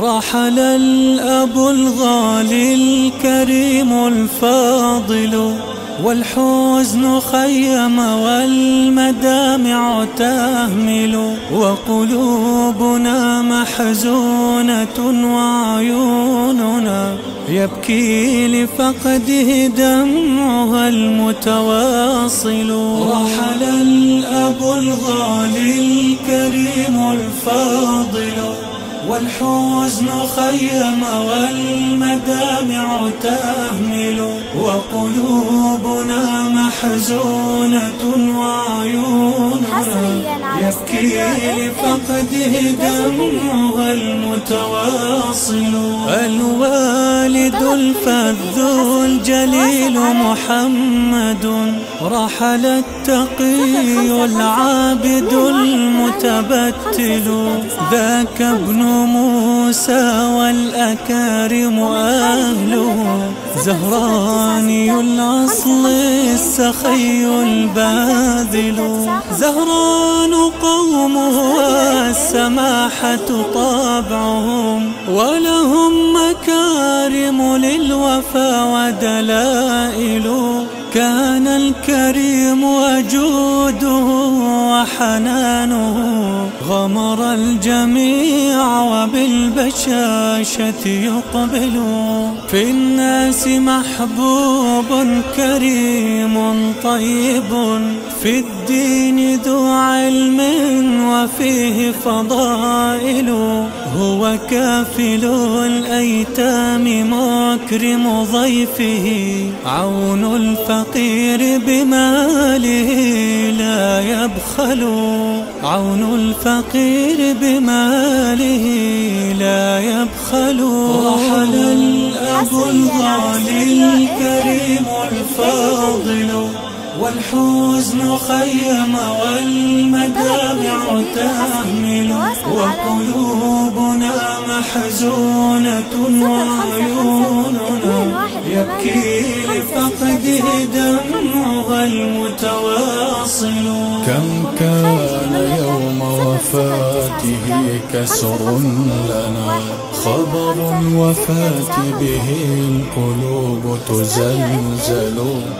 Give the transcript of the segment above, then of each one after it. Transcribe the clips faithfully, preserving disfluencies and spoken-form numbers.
رحل الأب الغالي الكريم الفاضل، والحزن خيم والمدامع تهمل، وقلوبنا محزونة وعيوننا يبكي لفقده دمعها المتواصل. رحل الأب الغالي الكريم الفاضل، والحزن خيم والمدامع تهمل، وقلوبنا محزونة وعيوننا يبكي لفقده دمعها المتواصل. الوالد الفذ الجليل محمد، رحل التقي العابد المتبتل، ذاك ابن موسى والأكارم أهله، زهراني الأصل السخي الباذل، زهران قومه والسماحة طابعهم، ولهم مكارم للوفا ودلائل، كان الكريم وجوده وحنانه غمر الجميع وبالبشاشة يقبل، في الناس محبوب كريم طيب، في الدين ذو علم وفيه فضائل، هو كافل الأيتام مكرم ضيفه، عون الفقير بماله لا يبخل، عون الفقير بماله لا يبخل. رحل الأب الغالي الكريم الفاضل، والحزن خيم والمدامع تهمل، وقلوبنا محزونة وعيوننا يبكي لفقده دمعها المتواصل. كم كان يوم وفاته كسر لنا، خبر الوفاة به القلوب تزلزل،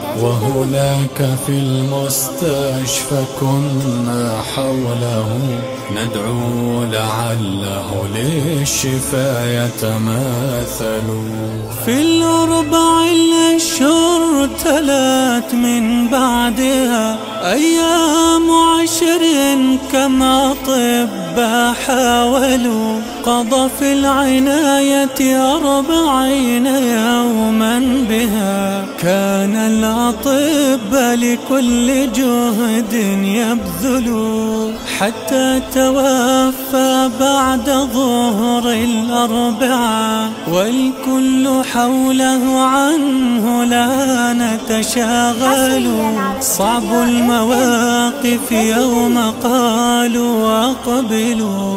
وهناك في المستشفى كنا حوله ندعو لعله للشفاء يتماثل. في الأربع الأشهر تلات من بعدها أيام عشر، كم أطباء حاولوا قضى في العناية أربعين يوما بها، كان الأطباء لكل جهد يبذلوا، حتى توفى بعد ظهر الأربعاء، والكل حوله عنه لا نتشاغل. صعب المواقف يوم قالوا أقبلوا،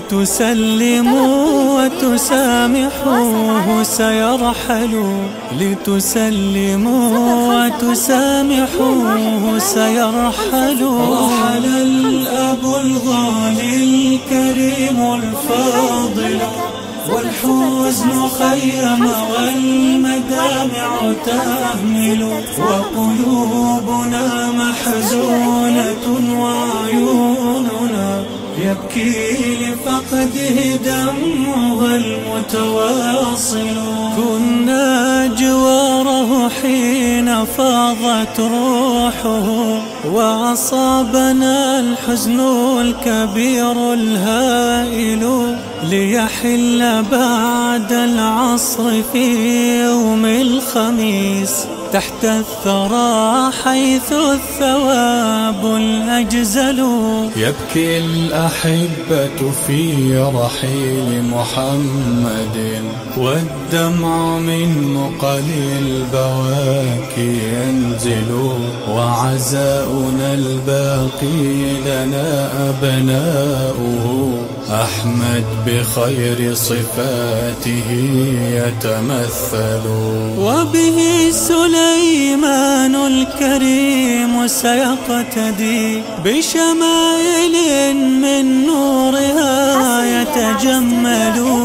لتسلموا وتسامحوه سيرحل، لتسلموا وتسامحوه سيرحل. رحل الأب الغالي الكريم الفاضل، والحزن خيم والمدامع تهمل، وقلوبنا محزونة وعيوننا يبكي لفقده دمعها المتواصل. كنا جواره حين فاضت روحه، وأصابنا الحزن الكبير الهائل، ليحل بعد العصر في يوم الخميس تحت الثرى حيث الثواب الأجزل. يبكي الأحبة في رحيل محمد، والدمع من مقل البواكي ينزل، وعزاؤنا الباقي لنا أبناؤه، أحمد بخير صفاته يتمثل. وبه سليمان الكريم سيقتدي، بشمائل من نورها يتجمل،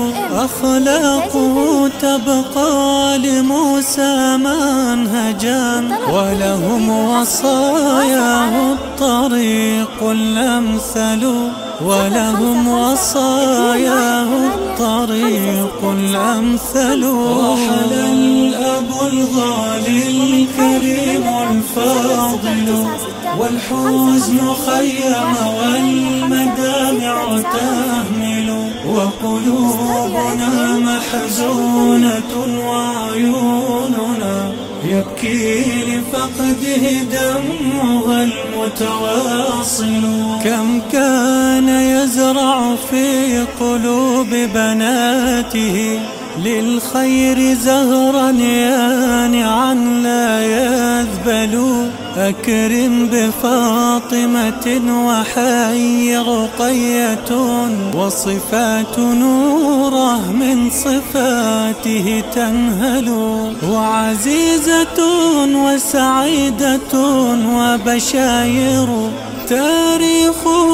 أخلاقه تبقى لموسى منهجا، ولهم وصاياه الطريق الأمثل، ولهم وصاياه الطريق الأمثل. رحل الأب الغالي الكريم الفاضل، والحزن خيم والمدامع تهمل، وقلوبنا محزونة وعيوننا يبكي لفقده دمها المتواصل. كم كان يزرع في قلوب بناته للخير زهرا يانعا لا يذبل، أكرم بفاطمة وحي رقية، وصفات نوره من صفاته تنهل، وعزيزة وسعيدة وبشاير، تاريخه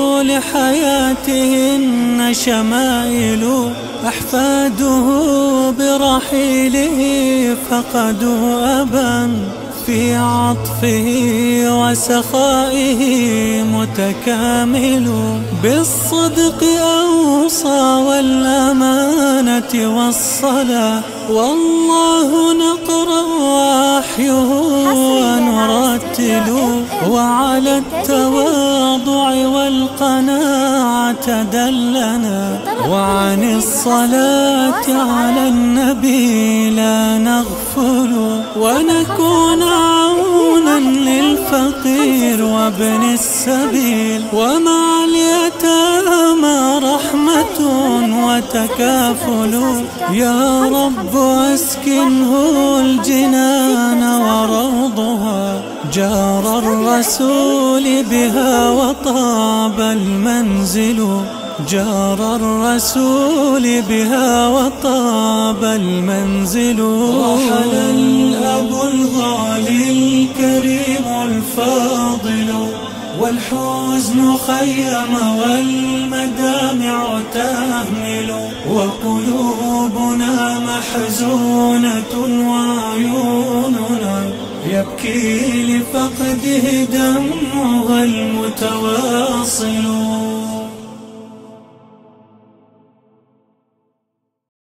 لحياتهن شمائل، أحفاده برحيله فقدوا أبا في عطفه وسخائه متكامل، بالصدق أوصى والأمانة والصلاة، والله نقرأ وحيه ونرتل، وعلى التواضع والقناعة دلنا، وعن الصلاة على النبي لا نغفل، ونكون عونا للفقير وابن السبيل، ومع اليتامى رحمة وتكافل. يا رب أسكنه الجنان وروضها، جار الرسول بها وطاب المنزل، جار الرسول بها وطاب المنزل. رحل الأب الغالي الكريم الفاضل، والحزن خيم والمدامع تهمل، وقلوبنا محزونة وعيوننا يبكي لفقده دمها المتواصل.